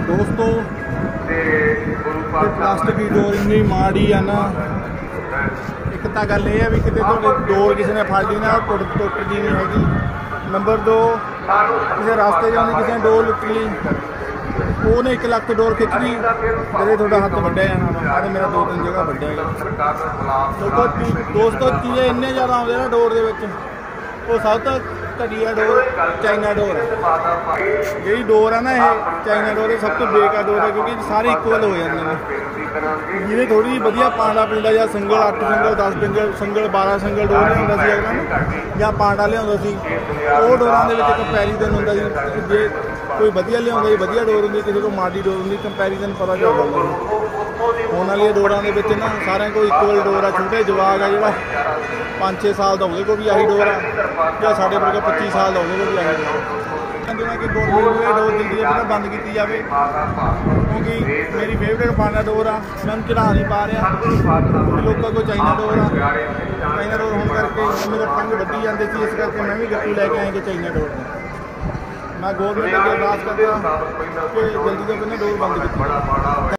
दोस्तों प्लास्टिक की डोर इन्नी माड़ी है ना। एक तो गल यह है भी कितने डोर किसी ने फड़ ली ना टुटती नहीं हैगी। नंबर 2 किसी रास्ते जाने किसी ने डोर लुट ली, ਉਹਨੇ 1 ਲੱਖ डोर खिंच ली, जदे थोड़ा हथ वड्या जाना वा। मेरा 2-3 जगह वड्या है। दोस्तों चीज़े इन्ने ज़्यादा आते ना डोर के, वो सब तो घटिया डोर चाइना डोर है। जी डोर है ना ये चाइना डोर सब तो बेकार डोर है, क्योंकि सारे इक्वल हो जाते हैं। जिन्हें थोड़ी जी वधिया पांडा पिंडा या सिंगल 8 सिंगल 10 सिंगल 12 सिंगल डोर लिया अगला या पांडा लिया वो डोरां दे विच कंपैरीजन होंदा सी। जे कोई वधिया लिया वधिया डोर होंगी, किसी को माड़ी डोर होंगी, कंपैरीजन पता चल जाता। होने वाली डोरां दे विच ना सारे को इक्वल डोर है। छोटे जवाक है जो 5-6 साल का होने को भी आही डोर है, या साढ़े वर्गे 25 साल का होने को भी आही डोर है। कि गौरमेंट ने डोर जल्दी पहले बंद की जाए, क्योंकि मेरी फेवरेट पांडा डोर आ, मैं चढ़ा नहीं पा रहा। लोगों को चाइना डोर आ, चाइना डोर होने करके मेरे पंग वधी जाते थे, इस करके मैं भी गट्टू लैके आया कि चाइना डोर मैं गौरमेंट अगे अरदास करता कि जल्दी तो पहले डोर बंद की।